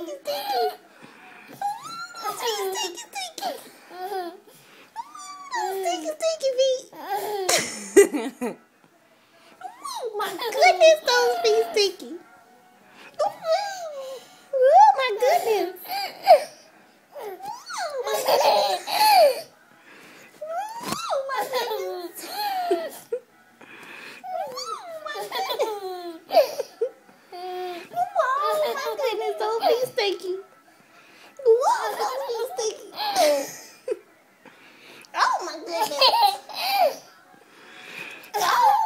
stinky, stinky. Stinky, stinky, stinky. Stinky, stinky feet. My goodness, those feet stinky. Oh my goodness. Oh my goodness. Oh my goodness. Oh my goodness, those feet stinky. Whoa, those feet stinky. Oh my goodness. Oh